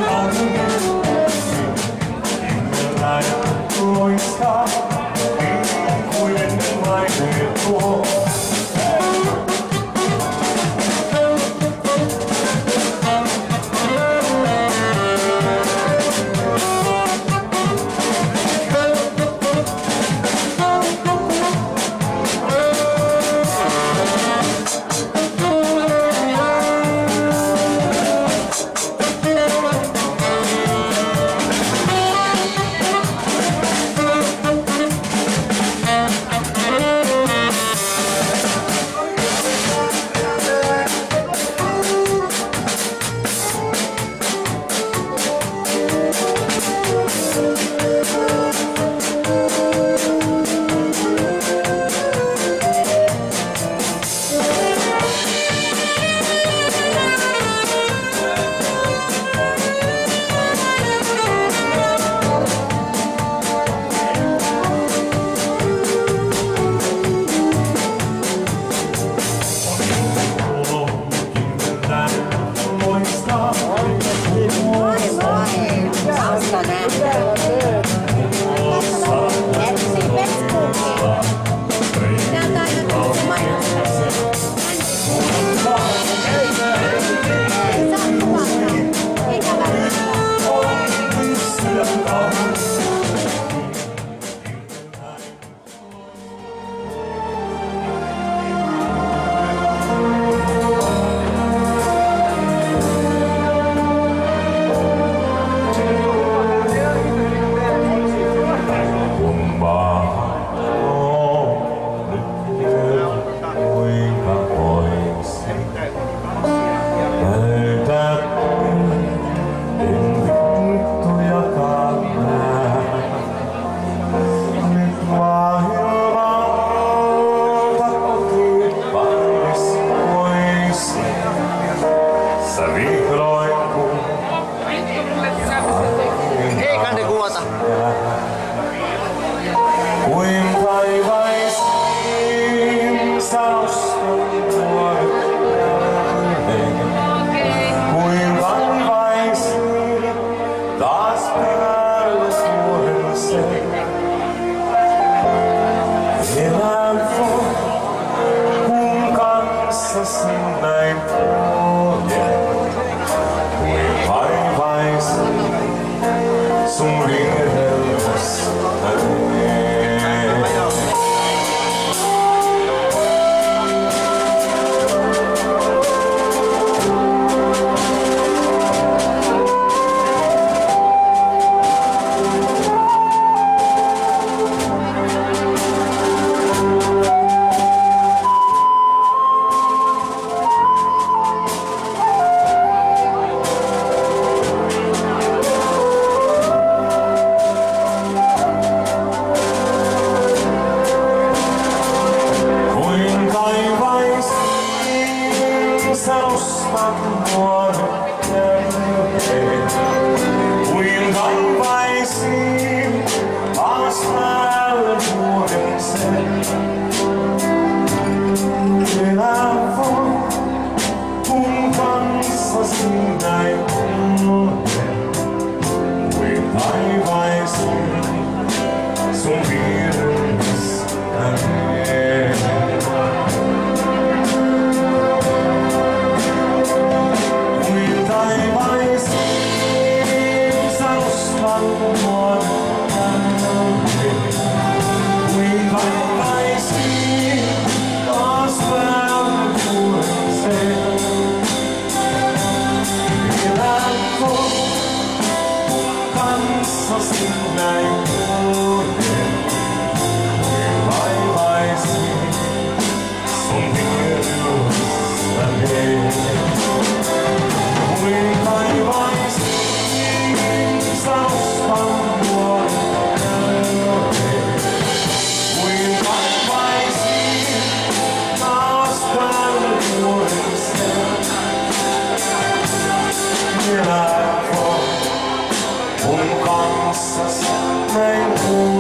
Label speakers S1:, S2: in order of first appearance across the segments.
S1: Un kanssasi näin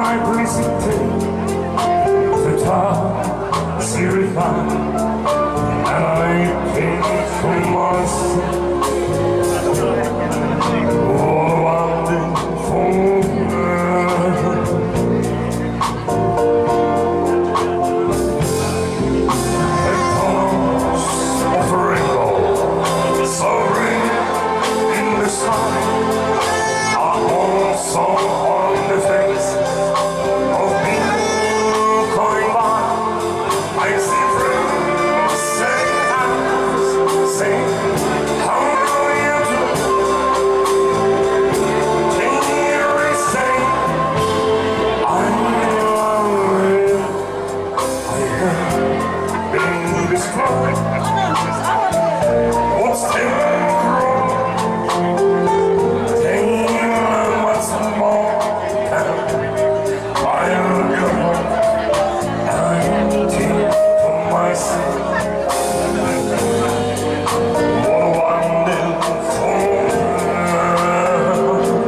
S1: my précipité, c'est toi, Siri, and I came from Mars. Oh, wonderful world. The colors of a rainbow, soaring in the sky, are also on the face of people going by. I see friends saying, how do you do? They say, I love you. I have been destroyed. What's temporal? What's more? I'll go empty for myself. What a wonderful world.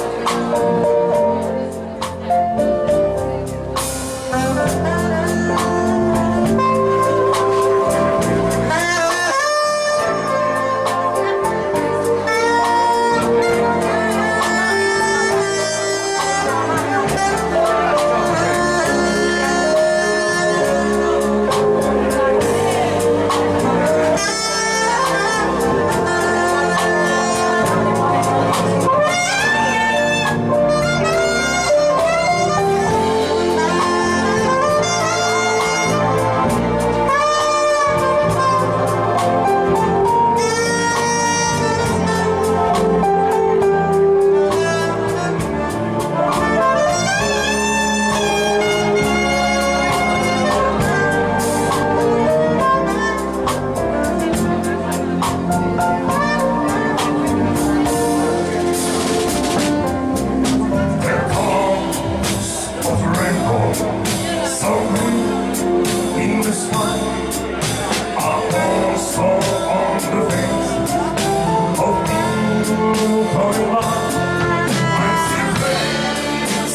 S1: In the sky are also on the face of people going by. I see them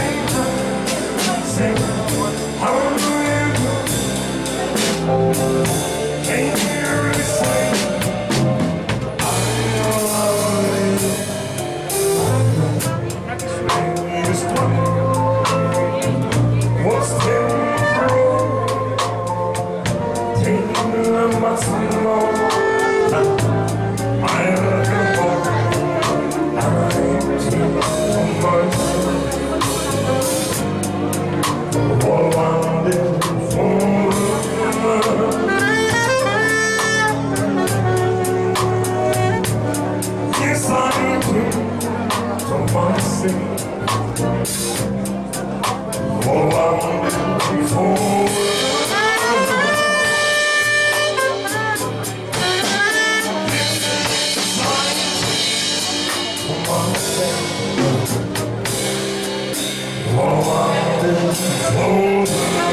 S1: say, how do you do? Can you really say, I love you? This one, what's temporal? Much more. I love you more. I hate you so much. Oh, wonderful world. Yes, I do so much. Oh, wonderful world. Oh, wonderful.